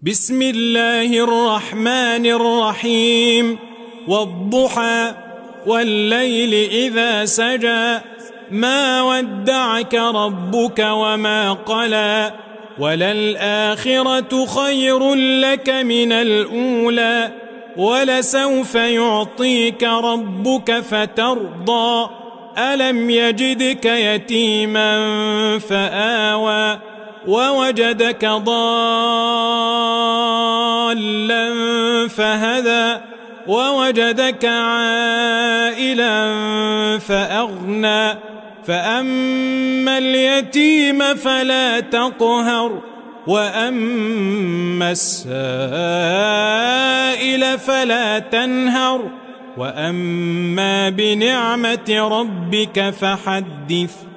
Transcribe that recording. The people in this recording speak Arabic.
بسم الله الرحمن الرحيم والضحى والليل إذا سجى ما ودعك ربك وما قلى وللآخرة خير لك من الأولى ولسوف يعطيك ربك فترضى ألم يجدك يتيما فآوى ووجدك ضالا فهدى ووجدك عائلا فأغنى فأما اليتيم فلا تقهر وأما السائل فلا تنهر وأما بنعمة ربك فحدث.